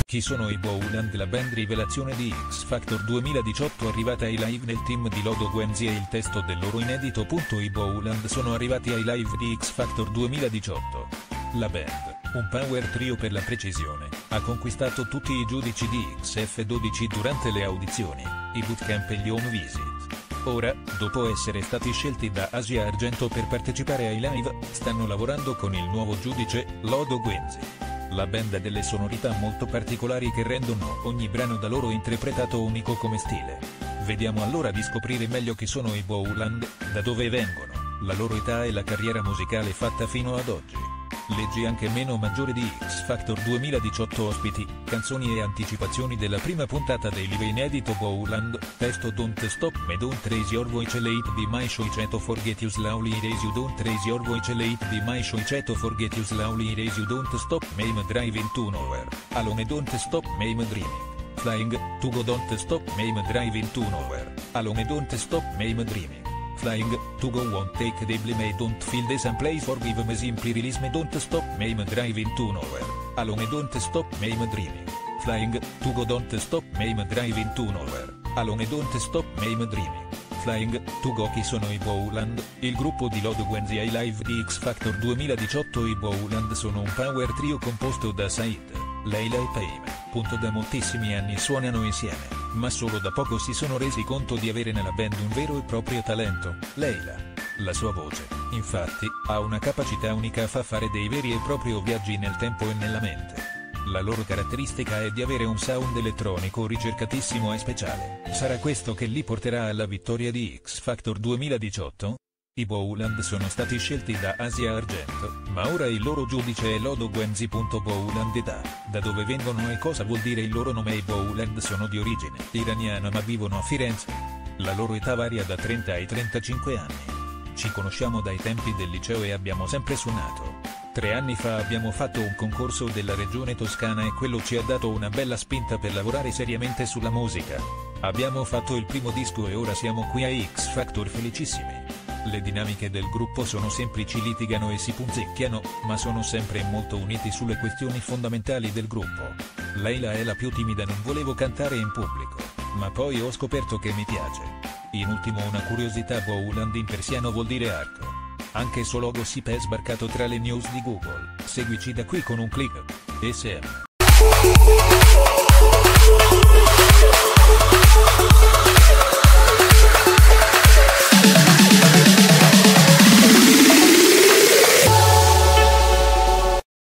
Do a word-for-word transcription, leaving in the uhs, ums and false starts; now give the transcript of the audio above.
Chi sono i Bowland? La band rivelazione di X Factor duemiladiciotto arrivata ai live nel team di Lodo Guenzi e il testo del loro inedito. I Bowland sono arrivati ai live di X Factor duemiladiciotto. La band, un power trio per la precisione, ha conquistato tutti i giudici di X F dodici durante le audizioni, i bootcamp e gli home visit. Ora, dopo essere stati scelti da Asia Argento per partecipare ai live, stanno lavorando con il nuovo giudice, Lodo Guenzi. La band ha delle sonorità molto particolari che rendono ogni brano da loro interpretato unico come stile. Vediamo allora di scoprire meglio chi sono i Bowland, da dove vengono, la loro età e la carriera musicale fatta fino ad oggi. Leggi anche meno maggiore di X Factor duemiladiciotto ospiti, canzoni e anticipazioni della prima puntata dei live inedito Bowland, testo Don't Stop Me Don't Raise Your Voice Late Be My Show Ceto Forget You Slowly Raise You Don't Raise Your Voice Late Be My Show Ceto Forget You Slowly Raise You Don't Stop Me I'm Driving to Nowhere, Alone Don't Stop Me I'm Dreaming, Flying, To Go Don't Stop Me I'm Driving to Nowhere, Alone Don't Stop Me I'm Dreaming. Flying, to go won't take the blame don't feel the same place forgive me simply release me don't stop me I'm driving to nowhere, alone don't stop me I'm dreaming, flying, to go don't stop me I'm driving to nowhere, alone don't stop me I'm dreaming, flying, to go. Chi sono i Bowland? Il gruppo di Lodo Guenzi ai live di X Factor duemiladiciotto. I Bowland sono un power trio composto da Said, Leila e Payme. Punto da moltissimi anni suonano insieme, ma solo da poco si sono resi conto di avere nella band un vero e proprio talento, Leila. La sua voce, infatti, ha una capacità unica, fa fare dei veri e propri viaggi nel tempo e nella mente. La loro caratteristica è di avere un sound elettronico ricercatissimo e speciale. Sarà questo che li porterà alla vittoria di X Factor duemiladiciotto? I Bowland sono stati scelti da Asia Argento, ma ora il loro giudice è Lodo Guenzi. Bowland età, da dove vengono e cosa vuol dire il loro nome? I Bowland sono di origine iraniana ma vivono a Firenze. La loro età varia da trenta ai trentacinque anni. Ci conosciamo dai tempi del liceo e abbiamo sempre suonato. Tre anni fa abbiamo fatto un concorso della regione Toscana e quello ci ha dato una bella spinta per lavorare seriamente sulla musica. Abbiamo fatto il primo disco e ora siamo qui a X Factor felicissimi. Le dinamiche del gruppo sono semplici, litigano e si punzecchiano, ma sono sempre molto uniti sulle questioni fondamentali del gruppo. Leila è la più timida, non volevo cantare in pubblico, ma poi ho scoperto che mi piace. In ultimo una curiosità, Bowland in persiano vuol dire arco. Anche suo logo S I P è sbarcato tra le news di Google, seguici da qui con un click. S M